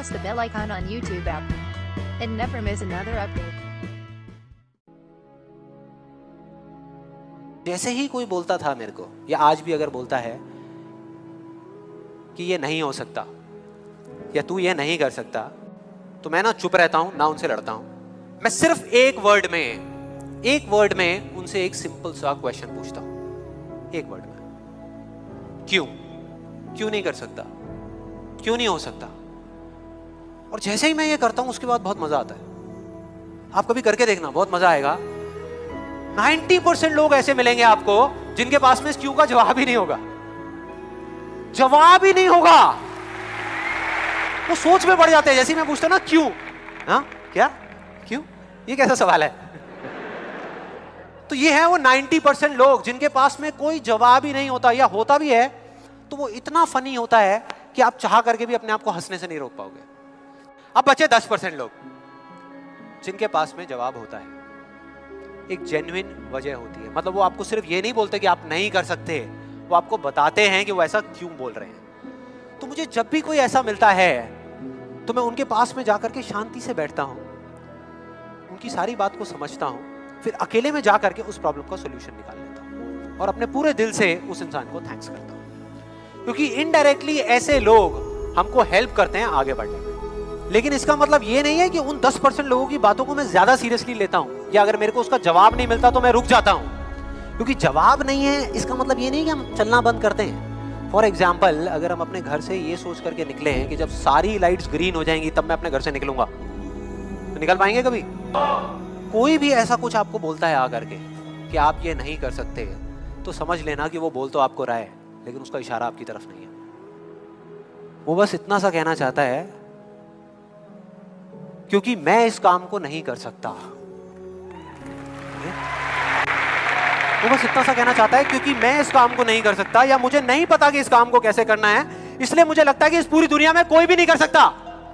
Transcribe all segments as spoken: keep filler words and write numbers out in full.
press the bell icon on YouTube app and never miss another update. जैसे ही कोई बोलता था मेरे को, या आज भी अगर बोलता है कि ये नहीं हो सकता या तू ये नहीं कर सकता, तो मैं ना चुप रहता हूं, ना उनसे लड़ता हूं। मैं सिर्फ एक वर्ड में एक वर्ड में उनसे एक सिंपल सा क्वेश्चन पूछता हूं, एक वर्ड में, क्यों क्यों नहीं कर सकता, क्यों नहीं हो सकता। और जैसे ही मैं ये करता हूं उसके बाद बहुत मजा आता है। आप कभी करके देखना, बहुत मजा आएगा। नब्बे परसेंट लोग ऐसे मिलेंगे आपको जिनके पास में इस क्यों का जवाब ही नहीं होगा, जवाब ही नहीं होगा। वो सोच में पड़ जाते हैं। जैसे मैं पूछता ना क्यों, हाँ क्या क्यों, ये कैसा सवाल है। तो ये है वो नब्बे परसेंट लोग जिनके पास में कोई जवाब ही नहीं होता, या होता भी है तो वो इतना फनी होता है कि आप चाह करके भी अपने आप को हंसने से नहीं रोक पाओगे। अब बचे दस परसेंट लोग जिनके पास में जवाब होता है, एक जेन्युइन वजह होती है। मतलब वो आपको सिर्फ ये नहीं बोलते कि आप नहीं कर सकते, वो आपको बताते हैं कि वो ऐसा क्यों बोल रहे हैं। तो मुझे जब भी कोई ऐसा मिलता है तो मैं उनके पास में जाकर के शांति से बैठता हूं, उनकी सारी बात को समझता हूं, फिर अकेले में जाकर के उस प्रॉब्लम का सॉल्यूशन निकाल लेता हूं और अपने पूरे दिल से उस इंसान को थैंक्स करता हूं। क्योंकि इनडायरेक्टली ऐसे लोग हमको हेल्प करते हैं आगे बढ़ने में। लेकिन इसका मतलब ये नहीं है कि उन दस परसेंट लोगों की बातों को मैं ज्यादा सीरियसली लेता हूं, या अगर मेरे को उसका जवाब नहीं मिलता तो मैं रुक जाता हूं। क्योंकि जवाब नहीं है इसका मतलब ये नहीं कि हम चलना बंद करते हैं। फॉर एग्जाम्पल, अगर हम अपने घर से ये सोच करके निकले हैं कि जब सारी लाइट्स ग्रीन हो जाएंगी तब मैं अपने घर से निकलूंगा, तो निकल पाएंगे कभी? कोई भी ऐसा कुछ आपको बोलता है आकर के कि आप ये नहीं कर सकते, तो समझ लेना कि वो बोल तो आपको रहा है, लेकिन उसका इशारा आपकी तरफ नहीं है। वो बस इतना सा कहना चाहता है क्योंकि मैं इस काम को नहीं कर सकता। वो बस इतना सा कहना चाहता है क्योंकि मैं इस काम को नहीं कर सकता, या मुझे नहीं पता कि इस काम को कैसे करना है, इसलिए मुझे लगता है कि इस पूरी दुनिया में कोई भी नहीं कर सकता।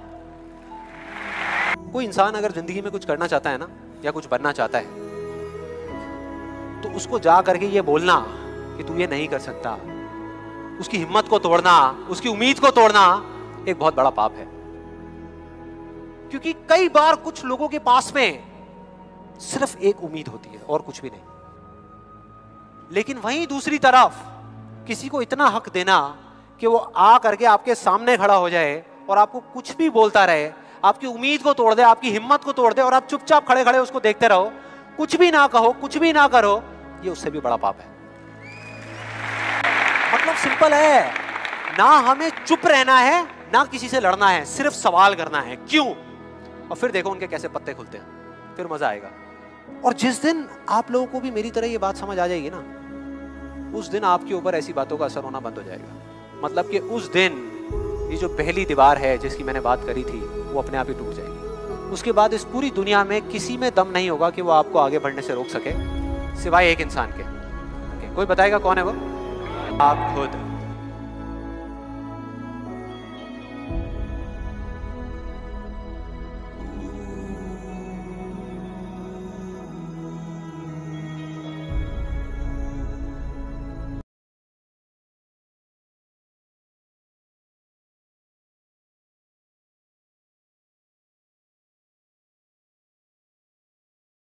कोई इंसान अगर जिंदगी में कुछ करना चाहता है ना, या कुछ बनना चाहता है, तो उसको जा करके ये बोलना कि तू ये नहीं कर सकता, उसकी हिम्मत को तोड़ना, उसकी उम्मीद को तोड़ना एक बहुत बड़ा पाप है। क्योंकि कई बार कुछ लोगों के पास में सिर्फ एक उम्मीद होती है और कुछ भी नहीं। लेकिन वहीं दूसरी तरफ किसी को इतना हक देना कि वो आ करके आपके सामने खड़ा हो जाए और आपको कुछ भी बोलता रहे, आपकी उम्मीद को तोड़ दे, आपकी हिम्मत को तोड़ दे, और आप चुपचाप खड़े खड़े उसको देखते रहो, कुछ भी ना कहो, कुछ भी ना करो, ये उससे भी बड़ा पाप है। मतलब सिंपल है, ना हमें चुप रहना है, ना किसी से लड़ना है, सिर्फ सवाल करना है क्यों, और फिर देखो उनके कैसे पत्ते खुलते हैं, फिर मजा आएगा। और जिस दिन आप लोगों को भी मेरी तरह ये बात समझ आ जाएगी ना, उस दिन आपके ऊपर ऐसी बातों का असर होना बंद हो जाएगा। मतलब कि उस दिन ये जो पहली दीवार है जिसकी मैंने बात करी थी, वो अपने आप ही टूट जाएगी। उसके बाद इस पूरी दुनिया में किसी में दम नहीं होगा कि वो आपको आगे बढ़ने से रोक सके, सिवाय एक इंसान के। कोई बताएगा कौन है वो? आप खुद।